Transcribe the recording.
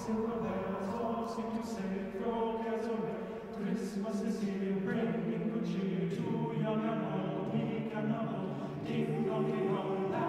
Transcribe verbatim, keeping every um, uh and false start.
silver bells all seem to say, throw cares away. Christmas is here, bringing good cheer to young and old, weak and old. Ding dong ding dong.